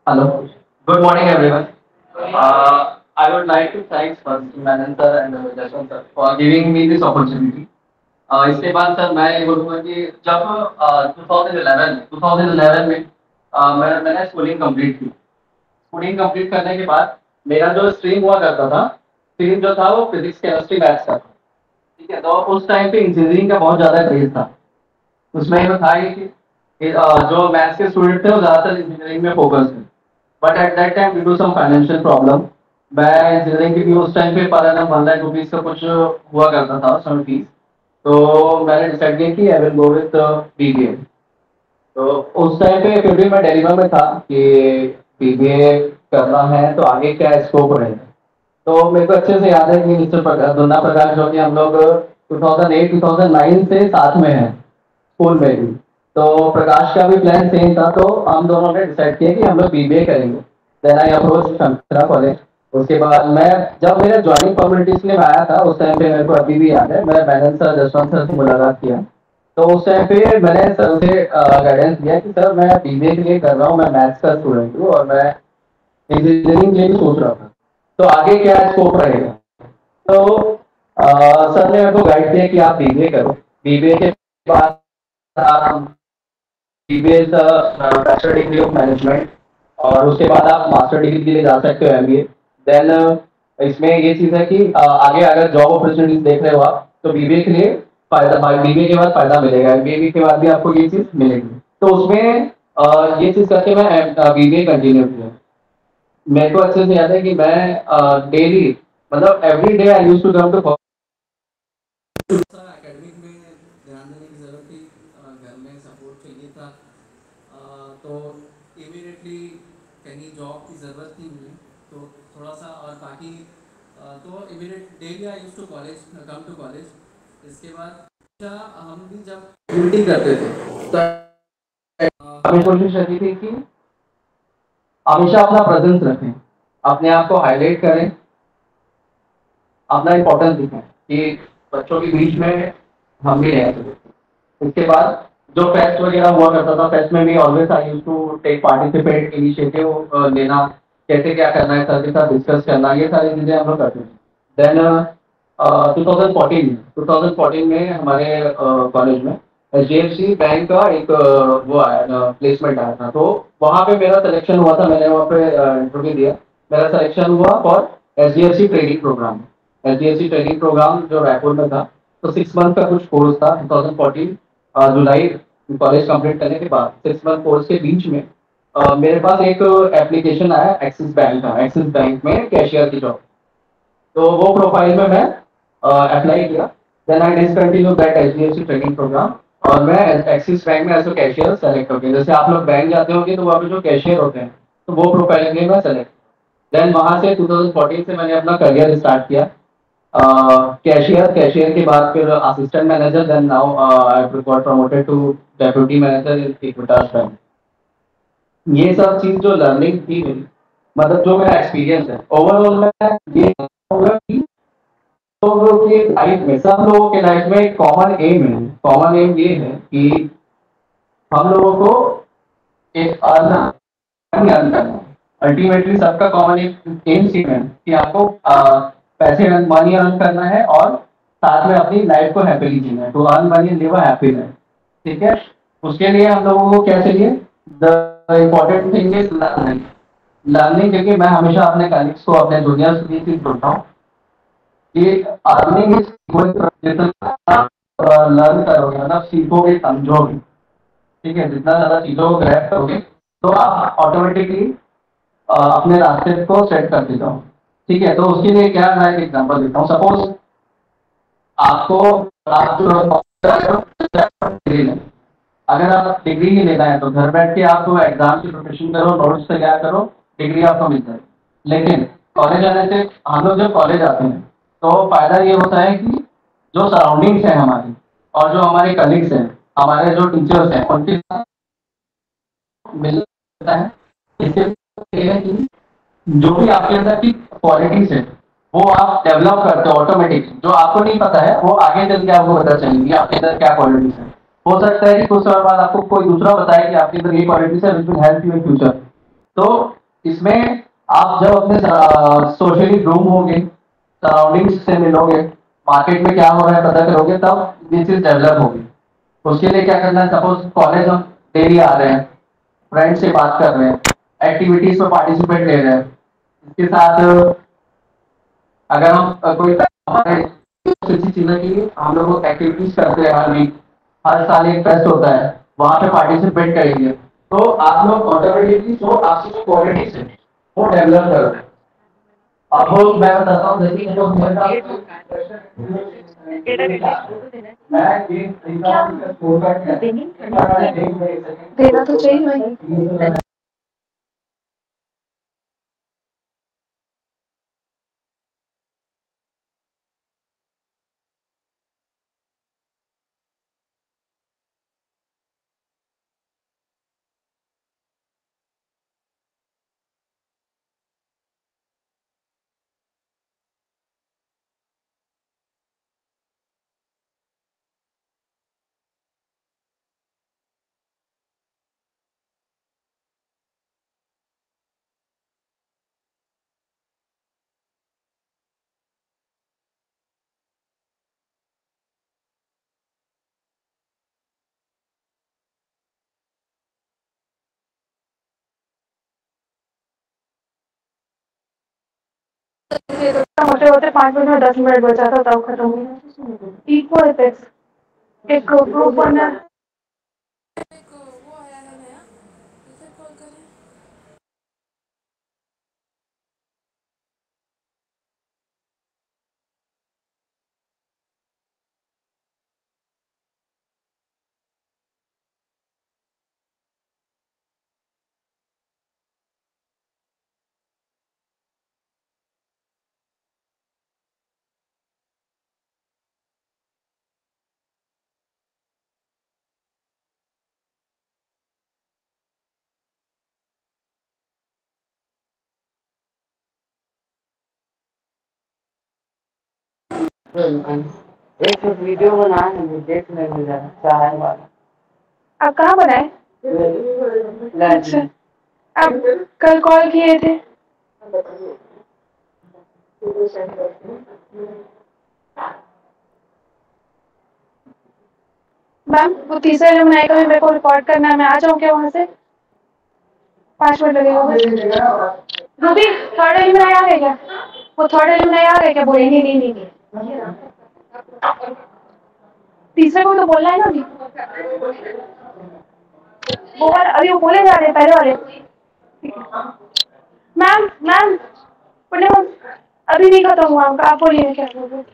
Hello. Good morning, everyone. I would like to thank first Manan sir and Jashwant sir for giving me this opportunity. इसके बाद sir मैं ये बोलूँगा कि जब 2011 में मैंने स्कूलिंग कंप्लीट की। स्कूलिंग कंप्लीट करने के बाद मेरा जो स्ट्रीम हुआ करता था, स्ट्रीम जो था वो फिजिक्स, केमिस्ट्री, मैथ्स था। ठीक है, तो उस टाइम पे इंजीनियरिंग का बहुत ज़्यादा क्रेज था। उसमें ये था ही कि जो मैथ्स के स्टूडेंट थे वो ज़्यादातर इंजीनियरिंग में फोकस थे। But at that time due to some financial problem मैं इंजीनियरिंग की भी उस टाइम पे पर एनम 1 लाख रुपीज का कुछ हुआ करता था उसमें फीस। तो मैंने डिसाइड किया कि I will go with BBA. तो उस टाइम पे फिर भी मैं डिलेमा में था कि बीबीए करना है तो आगे क्या स्कोप रहेगा। तो मेरे को अच्छे से याद है कि मिस्टर दुन्ना प्रकाश जो कि हम लोग 2008-2009 से साथ में हैं स्कूल में भी। तो प्रकाश का भी प्लान सेम था, तो हम दोनों ने डिसाइड किया कि हम लोग बीबीए करेंगे। Then I approach Shankara college. उसके बाद मैं जब मेरा ज्वाइनिंग फॉर्मेलिटीज में आया था उस टाइम पे मेरे को अभी भी याद है, मैं बैनन सर जसवंत सर से मुलाकात किया। तो उस टाइम पे मैंने सर से गाइडेंस दिया कि सर मैं बीबीए के लिए कर रहा हूँ, मैं मैथ्स का स्टूडेंट हूँ और मैं इंजीनियरिंग के लिए सोच रहा था, तो आगे क्या स्कोप रहेगा। तो सर ने मेरे को गाइड किया कि आप बीबीए करो। बीबीए के बाद आप BBA bachelor degree of management, और उसके बाद आप मास्टर डिग्री के लिए जा सकते हो एमबीए। देन इसमें ये चीज़ है कि आगे अगर जॉब अपॉर्चुनिटीज देख रहे हो आप तो बीबीए के लिए फायदा, बीबीए के बाद फायदा मिलेगा, एमबीए के बाद भी आपको ये चीज़ मिलेगी। तो उसमें ये चीज़ करके मैं बीबीए कंटिन्यू किया। मेरे को अच्छे से याद है कि मैं डेली मतलब every day I used to come to academic में ध्यान देने की जरूरत थी, घर में सपोर्ट चाहिए था। तो इमीडिएटली कहीं जॉब की ज़रूरत थी मुझे, तो थोड़ा सा और बाकी तो immediate daily I used to college, come to college. इसके बाद हम भी जब ड्यूटी करते थे तो हमें कोशिश रहती थी कि हमेशा अपना प्रेजेंस रखें, अपने आप को हाईलाइट करें, अपना इम्पोर्टेंस दिखाएं कि बच्चों के बीच में हम भी रह सकें। इसके बाद जो फेस्ट वगैरह हुआ करता था, फेस्ट में भी always I used to take participate, initiative लेना, कैसे क्या करना है सर के साथ डिस्कस करना, ये सारी चीज़ें हम लोग करते थे। देन 2014 में हमारे कॉलेज में एचडीएफसी बैंक का एक वो आया, प्लेसमेंट आया था। तो वहाँ पे मेरा सिलेक्शन हुआ था, मैंने वहाँ पे इंटरव्यू दिया। मेरा सिलेक्शन हुआ for HDFC training programme. HDFC training programme जो रायपुर में था, तो 6 मंथ का कुछ कोर्स था। 2014 जुलाई कॉलेज कंप्लीट करने के बाद 6 मंथ कोर्स के बीच में मेरे पास एक एप्लीकेशन आया एक्सिस बैंक का, एक्सिस बैंक में कैशियर की जॉब। तो वो प्रोफाइल में मैं अप्लाई किया। Then I discontinue that HDFC training programme, और मैं एक्सिस बैंक में एज अ कैशियर सेलेक्ट हो गया। जैसे आप लोग बैंक जाते होंगे तो वहाँ पे जो कैशियर होते हैं, तो वो प्रोफाइल में मैं सेलेक्ट। देन वहाँ से 2014 से मैंने अपना करियर स्टार्ट किया कैशियर। कैशियर के बाद फिर assistant manager, then now I got promoted to deputy manager in Equitas bank. ये सब चीज जो लर्निंग थी मेरी, मतलब जो मेरा एक्सपीरियंस है ओवरऑल, मैं ये कहूँगा कि लोगों के लाइफ में, सब लोगों के लाइफ में एक कॉमन एम है। कॉमन एम ये है कि हम लोगों को एक अर्न करना है। अल्टीमेटली सबका कॉमन एक एम सेम है कि आपको पैसे अर्न, मनी अर्न करना है और साथ में अपनी लाइफ को हैप्पीली जीना है। To earn money live a happy life. ठीक है, उसके लिए हम लोगों को क्या चाहिए? The important thing is learning. Learning, क्योंकि मैं हमेशा अपने कलीग्स को, अपने जूनियर्स की चीज बोलता हूँ कि अर्निंग इज जितना लर्न करोगे, मतलब सीखोगे, समझोगे, ठीक है, जितना ज्यादा चीजों को ग्रैब करोगे तो आप ऑटोमेटिकली अपने रास्ते को सेट करते जाओ। ठीक है, तो उसके लिए क्या, मैं एक एग्जांपल देता हूँ। सपोज आपको, आप जो डिग्री लें, अगर आप डिग्री ही लेना है तो घर बैठ के आप एग्जाम की प्रिपरेशन करो, नोट्स तैयार करो, डिग्री आपको मिल जाए। लेकिन कॉलेज आने से, हम लोग जब कॉलेज आते हैं तो फायदा ये होता है कि जो सराउंडिंग्स है हमारी और जो हमारे कलीग्स हैं, हमारे जो टीचर्स हैं, उनके साथ मिलता है। इससे ये है कि जो भी आपके अंदर की क्वालिटीज है वो आप डेवलप करते हो ऑटोमेटिक। जो आपको नहीं पता है वो आगे चल के आपको पता चलेगी आपके अंदर क्या क्वालिटीज है। हो सकता है कि कुछ समय बाद आपको कोई दूसरा बताए कि आपके अंदर ये क्वालिटीज है which will help you in future. तो इसमें आप जब अपने सोशली ग्रूम होगे, सराउंडिंग्स से मिलोगे, मार्केट में क्या हो रहा है पता करोगे, तब ये चीज डेवलप होगी। उसके लिए क्या करना है, सपोज कॉलेज हम डेली आ रहे हैं, फ्रेंड से बात कर रहे हैं, एक्टिविटीज में पार्टिसिपेट ले रहे हैं, इसके साथ अगर हम कोई हमारे किसी चीज़ों की हम लोग एक्टिविटीज करते हैं हर वीक, हर साल एक फेस्ट होता है, वहाँ पे पार्टिसिपेट करेंगे, तो आप लोग ऑटोमेटिकली जो आपकी जो क्वालिटीज है वो डेवलप करते हैं। अब वो मैं बताता हूँ, जैसे कि जो मेरा मैं स्कूल का देना तो चाहिए भाई। होते होते 5 मिनट में 10 मिनट बचा था तब खत्म हो गया। इक्वल इफेक्ट्स एक ग्रुप बना। एक वीडियो बनाया है, मैं देख लेंगे जरा चाय वाला। आप कहाँ बनाए? अच्छा, आप कल कॉल किए थे। मैम वो तीसरा जो बनाएगा मेरे को रिकॉर्ड करना है, मैं आ जाऊँ क्या वहाँ से? 5 मिनट लगेगा। रूबी थर्ड एलिमेंट आ गए क्या? वो थर्ड एलिमेंट आ गए क्या? बोले नहीं। तीसरे को तो बोलना है ना अभी। वो वाला अभी वो बोले जा रहे हैं पहले वाले। मैम पुण्य मैम अभी नहीं खत्म हुआ आपका, आप बोलिए क्या बोल रहे?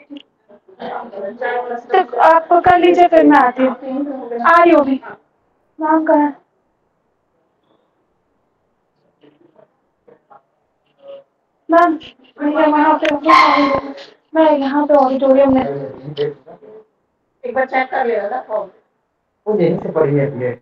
तो आप कर लीजिए फिर मैं आती हूँ। आ रही होगी मैम कहाँ? मैम मैं वहाँ पे मैं यहाँ पे ऑडिटोरियम में एक बार चेक कर लेगा ना। वो यहीं से पड़ी है।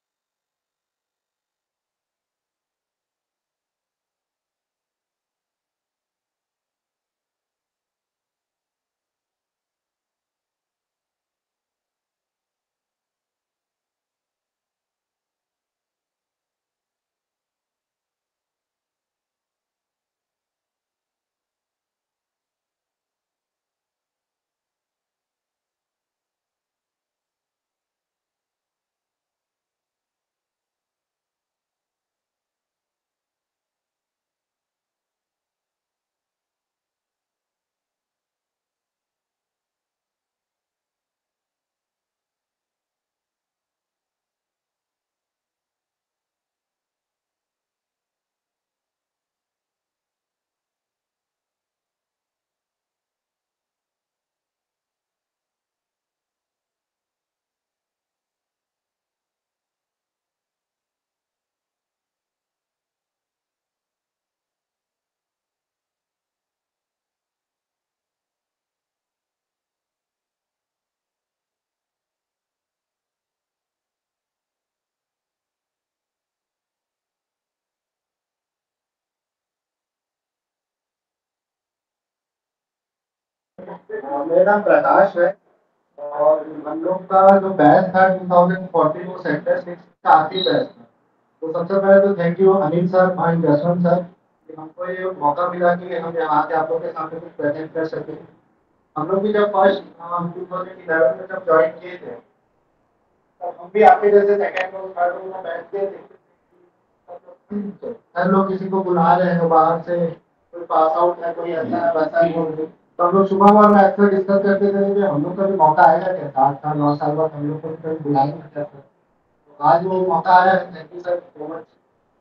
मेरा नाम प्रकाश है और हम लोग का जो बैच था 2014 वो सेक्टर 6 का आखिरी बैच था। तो सबसे पहले तो thank you Anil sir and Jaswant sir कि हमको ये मौका मिला कि हम यहाँ के आप लोग के सामने कुछ प्रेजेंट कर सके। हम लोग भी जब फर्स्ट 2011 में जब ज्वाइन किए थे तब हम भी आपके जैसे सेकंड रो थर्ड रो में बैठते थे। हर लोग किसी को बुला रहे हैं बाहर से, कोई पास आउट है, कोई ऐसा है वैसा ही बोल रहे। तो हम लोग सुबह में अक्सर डिस्कस करते थे कि हम लोग का भी मौका आएगा क्या, 8 साल 9 साल बाद हम लोग को भी कभी बुलाएंगे। तो आज वो मौका आया है, thank you sir so much.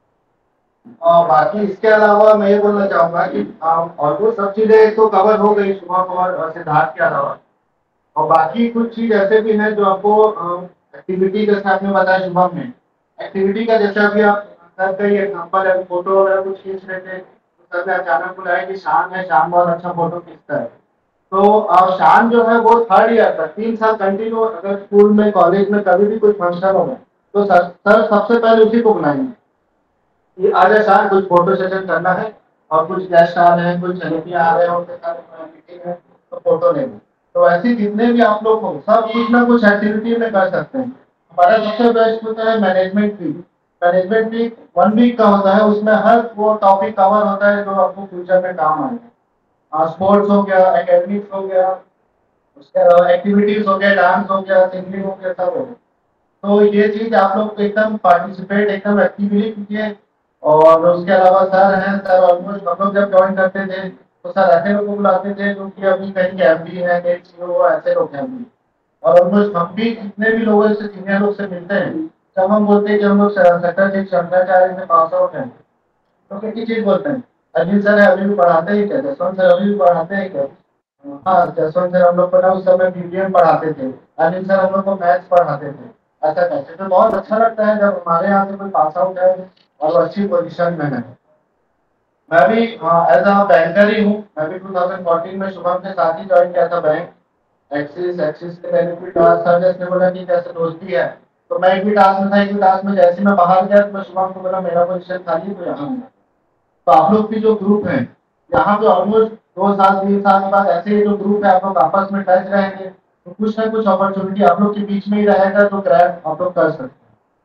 और बाकी इसके अलावा मैं ये बोलना चाहूंगा कि ऑलमोस्ट सब चीजें तो कवर हो गई शुभम और सिद्धार्थ के अलावा। और बाकी कुछ चीज ऐसे भी हैं जो आपको एक्टिविटी जैसे आपने बताया शुभम में, एक्टिविटी का जैसे अभी आप सर का ये एग्जाम्पल है, फोटो वगैरह कुछ खींच रहे थे तो सर ने अचानक बुलाया कि शान है, शान बहुत अच्छा फोटो खींचता है। तो शान जो है वो थर्ड ईयर तक 3 साल कंटिन्यू अगर स्कूल में कॉलेज में कभी भी कोई फंक्शन होगा तो सर सबसे पहले उसी को बुलाएंगे कि आज शान कुछ फोटो सेशन करना है और कुछ गेस्ट आ रहे हैं, कुछ सेलिब्रिटी आ रहे हैं, उनके साथ मीटिंग है तो फोटो लेंगे। तो ऐसे जितने भी आप लोग हो सब कुछ ना कुछ एक्टिविटी में कर सकते हैं। हमारा सबसे बेस्ट होता है management week. Management week 1 week का होता है, उसमें हर वो टॉपिक कवर होता है जो आपको फ्यूचर में काम आएगा। स्पोर्ट्स हो गया, एकेडमिक्स हो गया, उसके अलावा एक्टिविटीज हो गया, डांस हो गया, सिंगिंग हो गया, सब हो गया। तो ये चीज आप लोग एकदम पार्टिसिपेट एकदम एक्टिवली कीजिए। और उसके अलावा सर हैं, सर ऑलमोस्ट हम लोग जब ज्वाइन करते थे तो सर ऐसे लोगों को बुलाते थे जो कि अभी कहीं के एमडी है, कहीं सीईओ, ऐसे लोग हैं अभी। और ऑलमोस्ट हम भी जितने भी लोगों से सीनियर लोग से मिलते हैं जब हम बोलते हैं कि हम लोग सेक्टर 6 शंकराचार्य में पास आउट हैं तो एक ही चीज बोलते हैं, अनिल सर है अभी भी पढ़ाते ही क्या, जसवंत सर अभी भी पढ़ाते हैं क्या। हाँ, जसवंत सर हम लोग को ना उस समय बीबीएम पढ़ाते थे, अनिल सर हम लोग को मैथ्स पढ़ाते थे। ऐसा करते तो बहुत अच्छा लगता है जब हमारे यहाँ से कोई पास आउट है और वो अच्छी पोजीशन में है। मैं भी एज अ बैंकर ही हूँ। मैं भी 2014 में शुभम के साथ ही ज्वाइन किया था बैंक। एक्सिस एक्सिस के बेनिफिट सर जैसे बोला कि जैसे दोस्ती है तो मैं एक भी टास्क में था, एक भी टास्क में जैसे मैं बाहर गया तो मैं शुभम को बोला मेरा पोजीशन खाली है तो यहाँ हूँ। तो आप लोग की जो ग्रुप है यहाँ पे ऑलमोस्ट 2 साल 3 साल के बाद ऐसे ही जो ग्रुप है आप लोग आपस में टच रहेंगे तो कुछ ना कुछ अपॉर्चुनिटी आप लोग के बीच में ही रहेगा तो ग्रैब आप लोग कर सकते हैं।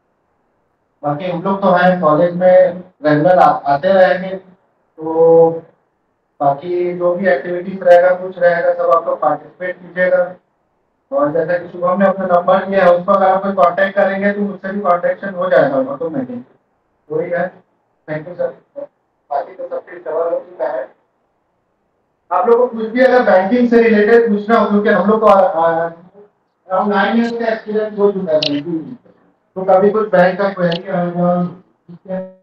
बाकी हम लोग तो हैं कॉलेज में रेगुलर आते रहेंगे तो बाकी जो भी एक्टिविटीज रहेगा कुछ रहेगा सब आप लोग पार्टिसिपेट कीजिएगा। और जैसा कि शुभम ने अपना नंबर दिया है उस पर अगर आप कोई कॉन्टैक्ट करेंगे तो मुझसे भी कॉन्टेक्शन हो जाएगा ऑटोमेटिक। वही है, थैंक यू सर। बाकी तो सब चीज कवर हो चुका है। आप लोग को कुछ भी अगर बैंकिंग से रिलेटेड पूछना हो क्योंकि हम लोग को अराउंड 9 ईयर्स का एक्सपीरियंस हो चुका है बैंकिंग में। तो कभी कुछ बैंक का क्वेरी